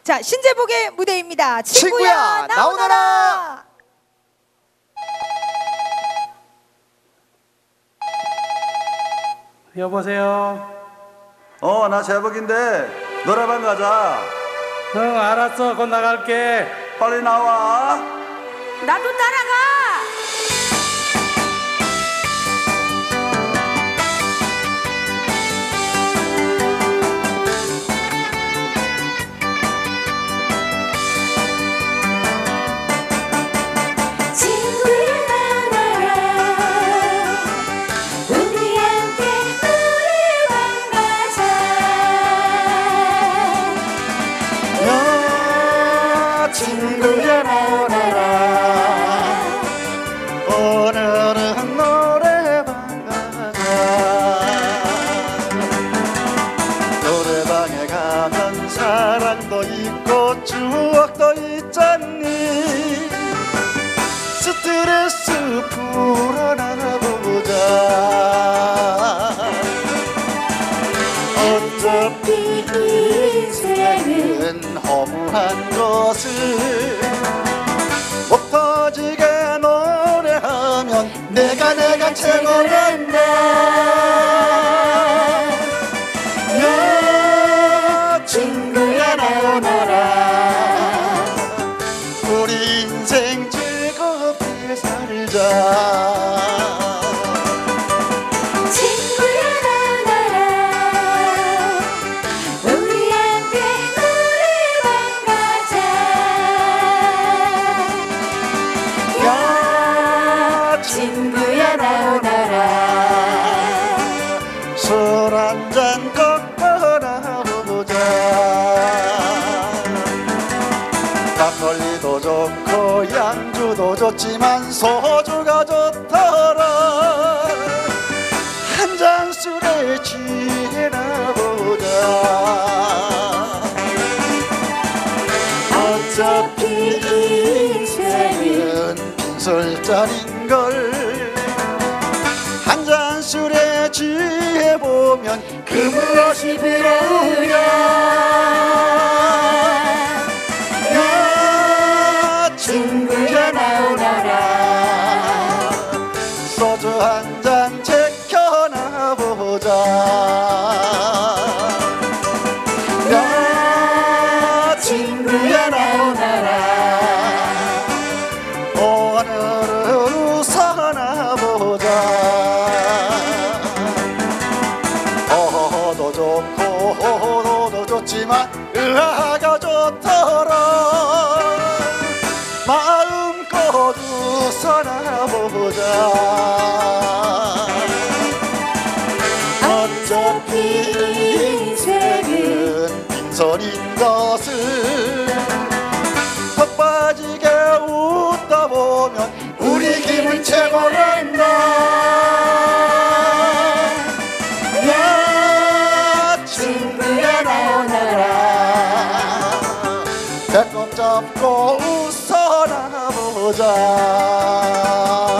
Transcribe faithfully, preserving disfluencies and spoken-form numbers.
자, 신재복의 무대입니다. 친구야, 친구야, 나오너라. 여보세요. 어, 나 재복인데 노래방 가자. 응, 알았어. 곧 나갈게. 빨리 나와. 나도 따라가. 친구야 나오너라. 오늘은 노래방 가자. 노래방에 가면 사랑도 있고 추억도 있잖니. 스트레스 풀어나보자. 어차피 인생은 허무한 것을 못 터지게 노래하면 내가 내가 최고란다. 야 친구야 나오너라. 우리 인생 즐겁게 살자. 친구야 나오너라. 술 한잔 꺾어나 보자. 막걸리도 좋고 양주도 좋지만 소주가 좋더라. 한잔 술에 취해나 보자. 어차피 인생은 빈술짜린 걸 한 잔 술에 취해보면 그 무엇이 부러우냐. 야 친구야 나오너라. 소주 한 잔 제껴나 보자. 야 친구야 나오너라. 오늘은 웃어나 보자. 어도 좋고 호도 좋지만 의아가 좋더라. 마음껏 웃어나 보자. 어차피 인생은 빈손인 것을 턱 빠지게 웃다 보면 우리 기분 최고란다. 야 친구야 나오너라. 배꼽 잡고 웃어나 보자.